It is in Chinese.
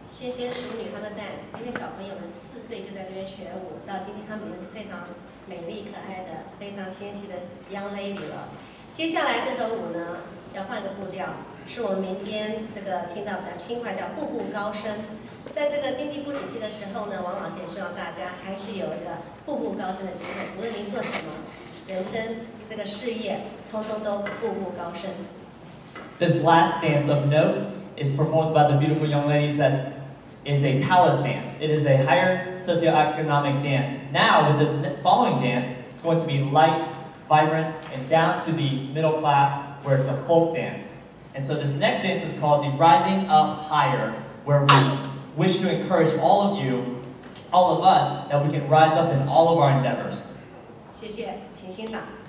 仙仙淑女他们 dance， 这些小朋友们4岁就在这边学舞，到今天他们已经非常美丽可爱的、非常纤细的 young lady 了。接下来这首舞呢，要换个步调，是我们民间这个听到比较轻快，叫步步高升。在这个经济不景气的时候呢，王老师也希望大家还是有一个步步高升的机会，无论您做什么，人生这个事业，通通都步步高升。 This last dance of note is performed by the beautiful young ladies that is a palace dance. It is a higher socioeconomic dance. Now, with this following dance, it's going to be light, vibrant, and down to the middle class, where it's a folk dance. And so this next dance is called the Rising Up Higher, where we wish to encourage all of you, all of us, that we can rise up in all of our endeavors. 谢谢，请欣赏。